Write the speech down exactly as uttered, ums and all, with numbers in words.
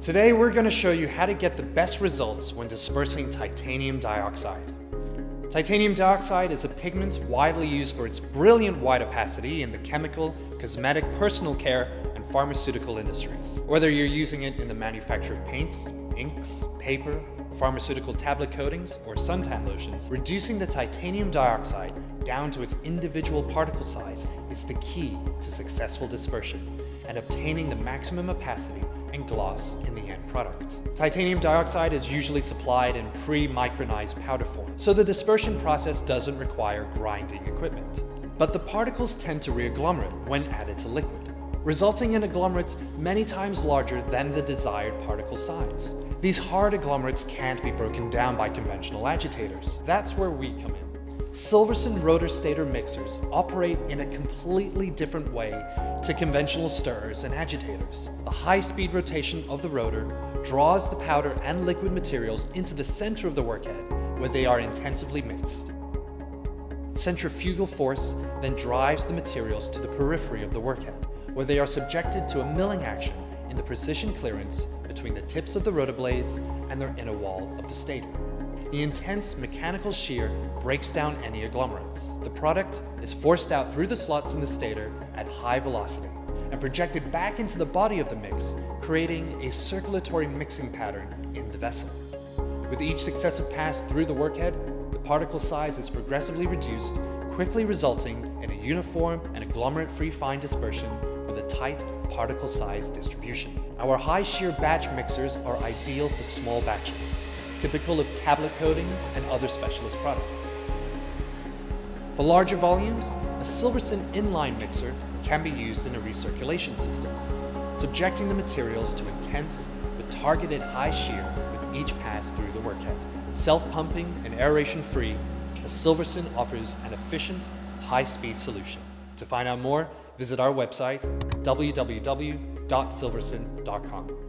Today we're going to show you how to get the best results when dispersing titanium dioxide. Titanium dioxide is a pigment widely used for its brilliant white opacity in the chemical, cosmetic, personal care, and pharmaceutical industries. Whether you're using it in the manufacture of paints, inks, paper, pharmaceutical tablet coatings, or suntan lotions, reducing the titanium dioxide down to its individual particle size is the key to successful dispersion and obtaining the maximum opacity and gloss in the end product. Titanium dioxide is usually supplied in pre-micronized powder form, so the dispersion process doesn't require grinding equipment. But the particles tend to re-agglomerate when added to liquid, resulting in agglomerates many times larger than the desired particle size. These hard agglomerates can't be broken down by conventional agitators. That's where we come in. Silverson rotor stator mixers operate in a completely different way to conventional stirrers and agitators. The high-speed rotation of the rotor draws the powder and liquid materials into the center of the workhead, where they are intensively mixed. Centrifugal force then drives the materials to the periphery of the workhead, where they are subjected to a milling action in the precision clearance between the tips of the rotor blades and their inner wall of the stator. The intense mechanical shear breaks down any agglomerates. The product is forced out through the slots in the stator at high velocity and projected back into the body of the mix, creating a circulatory mixing pattern in the vessel. With each successive pass through the workhead, the particle size is progressively reduced, quickly resulting in a uniform and agglomerate-free fine dispersion with a tight particle size distribution. Our high shear batch mixers are ideal for small batches, typical of tablet coatings and other specialist products. For larger volumes, a Silverson inline mixer can be used in a recirculation system, subjecting the materials to intense but targeted high shear with each pass through the workhead. Self-pumping and aeration-free, a Silverson offers an efficient, high-speed solution. To find out more, visit our website, w w w dot silverson dot com.